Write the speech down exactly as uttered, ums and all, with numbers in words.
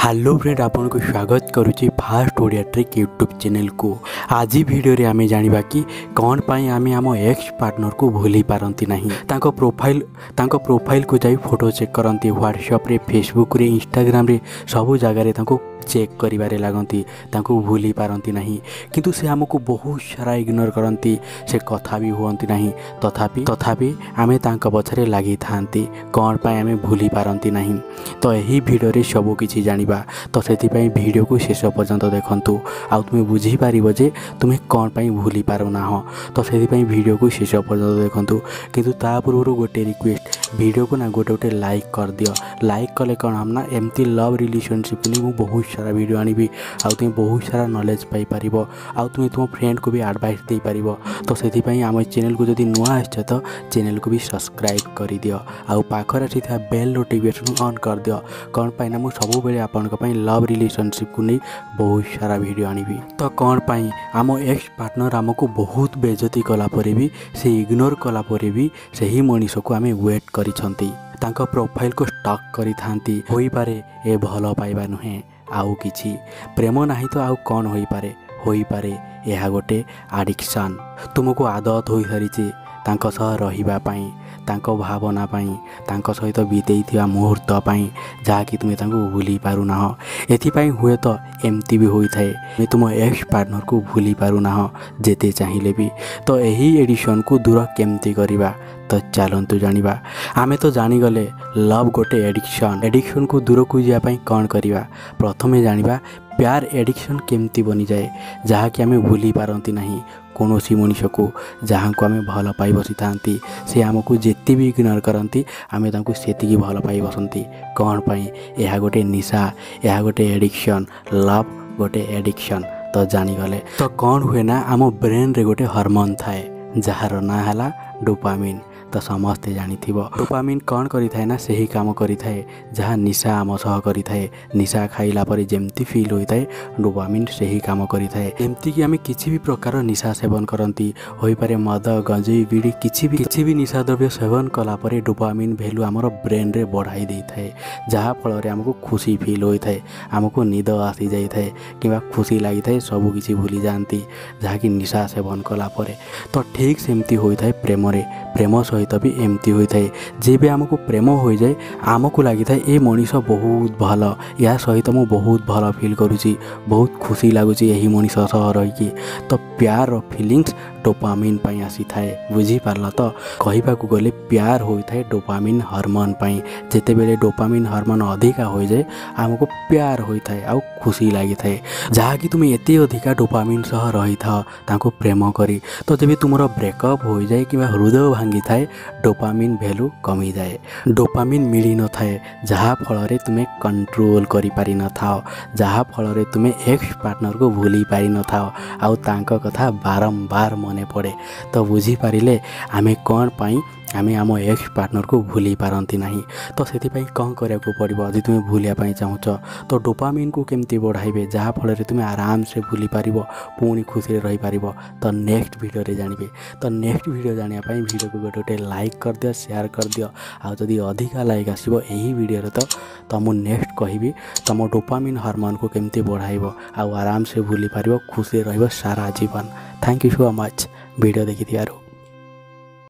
Hello friend आपन को स्वागत करुच्ची fast Odia trick YouTube channel को। आज वीडियो रे आमे जानिबा कि कौन पाई आमे आम एक्स पार्टनर को भूली पारंती नहीं। तांको प्रोफाइल तांको प्रोफाइल को जाई फोटो चेक करंती व्हाट्सएप रे फेसबुक रे इंस्टाग्राम रे सबु जगह रे तांको चेक करिबारे लागंती तांको भूली पारंती नहीं। किंतु से हमको बहुत सारा इग्नोर करंती से कथा भी हुअंती नहीं। तथापि तथापि आमे तांको पछरे लागि थांती कौन पाई आमे भूली पारंती नहीं। तो यही वीडियो रे सब किछि जानिबा। तो से वीडियो को शेष पर्यंत देखंतु आ तुम बुझी पारिबो जे तुम कौन पाई भूली पारो ना हो। तो से वीडियो को शेष पर्यंत देखंतु। किंतु ता पूर्व गोटे रिक्वेस्ट वीडियो को ना गोटे गोटे लाइक कर दियो। लाइक कले कौन हम ना एमती लव रिलेशनशिप नहीं मु बहुत सारा वीडियो आनिबी आ तुम बहुत सारा नॉलेज पाई पारिबो आ तुम तुम फ्रेंड को भी एडवाइस दे पारिबो। तो से आम चैनल को जदि नुआ आछे तो चैनल को भी सब्सक्राइब कर दियो आ पाखर आसी बेल नोटिफिकेशन ऑन कर दियो। कौन पाई ना मु सब बेले आपन को पाई लव रिलेशनशिप को नहीं बहुत सारा वीडियो आनिबी। तो कौन पाई आम एक्स पार्टनर आमको बहुत बेजती कला परे भी से इग्नोर कला परे भी सही मनीष को आम वेट करिसंती तांको प्रोफाइल को स्टॉक करि थांती। होई पारे ए भलो पाइबा नुहे आउ किछि प्रेम नाही तो आउ कौन होई पारे होई पारे यह गोटे एडिक्शन। तुमको आदत होई सारिछि तांको सह रहिबा पाई तांको भावना पाई तांको सहित बीतेइथिबा मुहूर्त पाई जहा कि तुम तांको भूली पारु ना हो। एथि पाई हुए तो एमती भी होई थाए मैं तुम एक्स पार्टनर को भूली पारु ना हो जेते चाहिए भी। तो यही एडिक्शन को दूर केमती करिबा तो चलतु जानिबा। आमे तो जानीगले लव गोटे एडिक्शन एडिक्शन को दूर को जापाई कौन करिबा। प्रथमे जानिबा प्यार एडिक्शन केमती बनी जाए जहा कि आमे भूली पारंती नहीं। कौनसी मनुष्य को जहाँ को आमे भल पाई बसी थांती से आमको जेते भी इग्नोर करंती आमे तांको सेतिकी भल पाई बसंती। कौन पाई यह गोटे निशा यह गोटे एडिक्शन लव गोटे एडिक्शन। तो जानीगले तो कौन हुए ना आम ब्रेन रे गोटे हार्मोन थाए जार ना हला डोपामिन। तो समस्ते जानिथिबो डोपामिन कौन करि थाए ना सही काम करि थाए जहाँ निशा आम सह करि थाए। निशा खाइला परे जेमती फील होई थाए डोपामिन सही काम करि थाए। एमती कि आमे किछि भी प्रकार निशा सेवन करंती होई पारे मद गंजेई बीड़ी किछि भी किछि भी निशा द्रव्य सेवन कला परे डोपामिन वैल्यू हमर ब्रेन रे बढ़ाई देई थाए जहाँ फल रे हमको खुशी फील होई थाए हमको निद आसी जाई थाए किबा खुशी लागि थाए सब किछि भूली जानती जहाँ कि निशा सेवन कला परे। तो ठीक सेमती होई थाए प्रेम रे प्रेम सहित भी एमती होई थाए जेबे आमको प्रेम हो जाए आमको लगी थाए ए मनीष बहुत भल या सहित मु बहुत भल फील करुची बहुत खुशी लगुच यही मनीष सह रही। तो प्यार फीलिंग्स डोपामिन पाई आसी थाए बुझी पारल। तो कहवा को गले प्यार होई थाए डोपामिन हार्मोन पाई जेते बेले डोपामिन हार्मोन अधिका हो जाए आमको प्यार होई थाए आ खुशी लगी थाए जहाँ कि तुम एते अधिका डोपामिन सह रही था तांको प्रेम करी। तो जब तुमर ब्रेकअप हो जाए कि हृदय भांगी थाए डोपामिन वैल्यू कमी जाए डोपामिन मिली न थाए जहाँ फल रे तुमे कंट्रोल करि पारि न थाओ जहाँ फल रे तुमे एक्स पार्टनर को भूली पारि न थाओ आउ तांको कथा बारंबार मने पड़े। तो बुझी पारिले आमे कौन पाई आमे आम एक्स पार्टनर को भूली पारंती नहीं। तो से कौन करा पड़ो यदि तुम्हें भूलिया चाहूच तो डोपामिन को केमती बढ़ाइबे जहाँ फल तुम आराम से भूली पार पुणी खुशी रही पार। तो नेक्स्ट वीडियो रे जानिबे। तो नेक्स्ट वीडियो जानिया पाई वीडियो को गोटे गोटे लाइक कर दियो शेयर कर दियो आ जदि अधिका लाइक आसीबो एही वीडियो रे तो तुम नेक्स्ट कहबी तुम डोपामिन हार्मोन को केमती बढ़ाइबो आ आराम से भूली पार खुशी रहिबो सारा जीवन। Thank you so much video देखि दियारो।